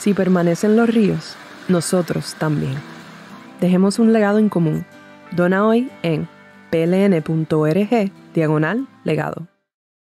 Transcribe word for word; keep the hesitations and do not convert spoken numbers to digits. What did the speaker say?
Si permanecen los ríos, nosotros también. Dejemos un legado en común. Dona hoy en pln.org diagonal legado.